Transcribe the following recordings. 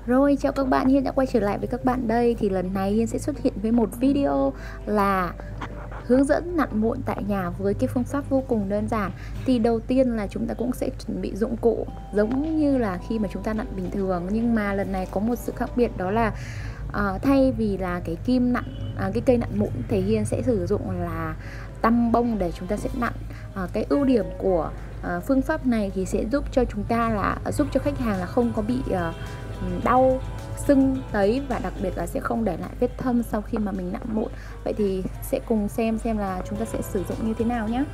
Rồi, chào các bạn, Hiên đã quay trở lại với các bạn đây. Thì lần này Hiên sẽ xuất hiện với một video là hướng dẫn nặn mụn tại nhà với cái phương pháp vô cùng đơn giản. Thì đầu tiên là chúng ta cũng sẽ chuẩn bị dụng cụ giống như là khi mà chúng ta nặn bình thường, nhưng mà lần này có một sự khác biệt, đó là thay vì là cái kim nặn cái cây nặn mụn thì Hiên sẽ sử dụng là tăm bông để chúng ta sẽ nặn. Cái ưu điểm của phương pháp này thì sẽ giúp cho chúng ta là giúp cho khách hàng là không có bị đau, sưng, tấy, và đặc biệt là sẽ không để lại vết thâm sau khi mà mình nặn mụn. Vậy thì sẽ cùng xem là chúng ta sẽ sử dụng như thế nào nhé.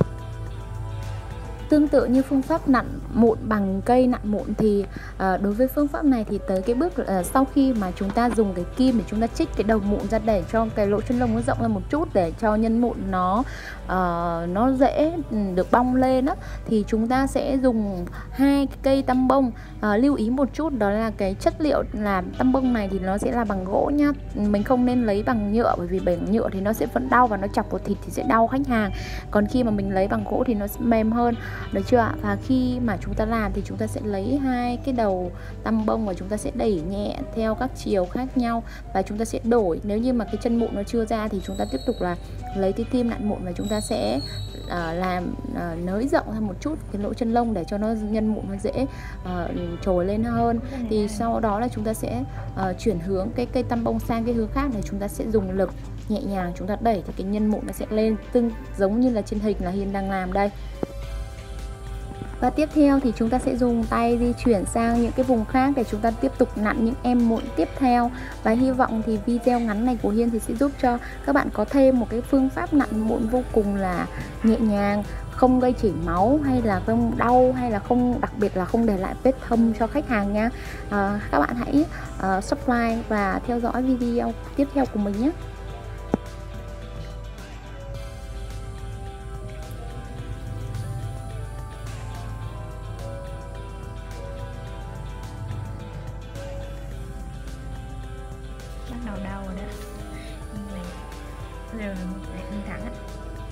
Tương tự như phương pháp nặn mụn bằng cây nặn mụn thì đối với phương pháp này thì tới cái bước sau khi mà chúng ta dùng cái kim để chúng ta chích cái đầu mụn ra để cho cái lỗ chân lông nó rộng ra một chút để cho nhân mụn nó dễ được bong lên á, thì chúng ta sẽ dùng hai cái cây tăm bông. Lưu ý một chút đó là cái chất liệu làm tăm bông này thì nó sẽ là bằng gỗ nhá, mình không nên lấy bằng nhựa, bởi vì bằng nhựa thì nó sẽ vẫn đau và nó chọc vào thịt thì sẽ đau khách hàng. Còn khi mà mình lấy bằng gỗ thì nó sẽ mềm hơn, được chưa ạ? Và khi mà chúng ta làm thì chúng ta sẽ lấy hai cái đầu tăm bông và chúng ta sẽ đẩy nhẹ theo các chiều khác nhau, và chúng ta sẽ đổi. Nếu như mà cái chân mụn nó chưa ra thì chúng ta tiếp tục là lấy cái kim nặn mụn và chúng ta sẽ làm nới rộng ra một chút cái lỗ chân lông để cho nó nhân mụn nó dễ trồi lên hơn. Thì sau đó là chúng ta sẽ chuyển hướng cái cây tăm bông sang cái hướng khác, để chúng ta sẽ dùng lực nhẹ nhàng chúng ta đẩy thì cái nhân mụn nó sẽ lên giống như là trên hình là Hiên đang làm đây. Và tiếp theo thì chúng ta sẽ dùng tay di chuyển sang những cái vùng khác để chúng ta tiếp tục nặn những em mụn tiếp theo. Và hy vọng thì video ngắn này của Hiên thì sẽ giúp cho các bạn có thêm một cái phương pháp nặn mụn vô cùng là nhẹ nhàng, không gây chảy máu hay là không đau, hay là đặc biệt là không để lại vết thâm cho khách hàng nha. Các bạn hãy subscribe và theo dõi video tiếp theo của mình nhé. Bắt đầu đau rồi đó, nhưng mà giờ lại căng thẳng á.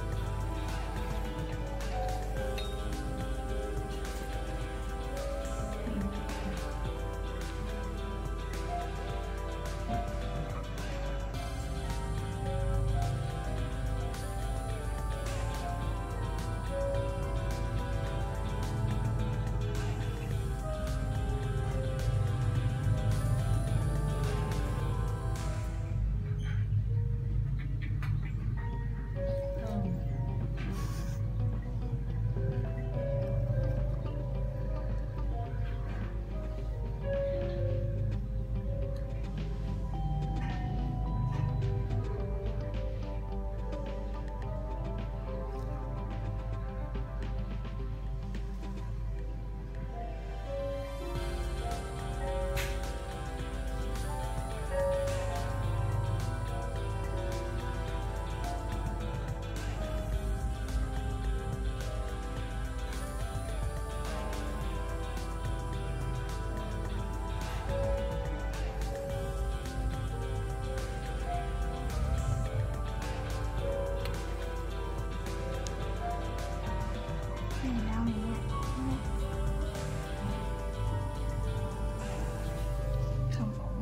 Không ổn.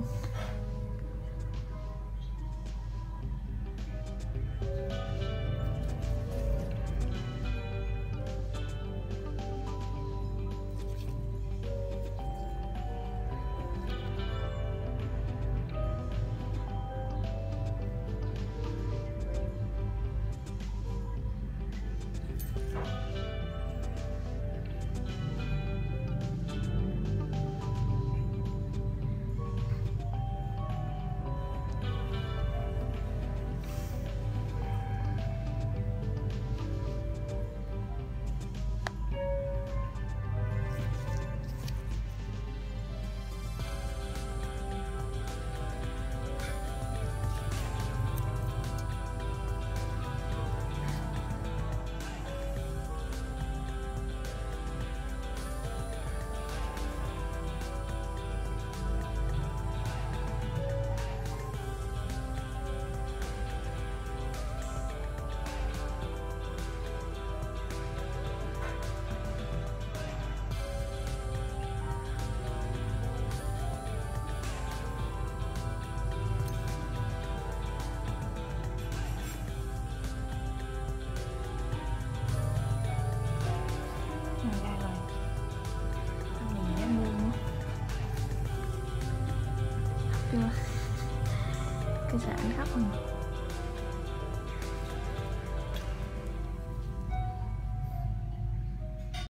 Tôi sợ anh khóc không.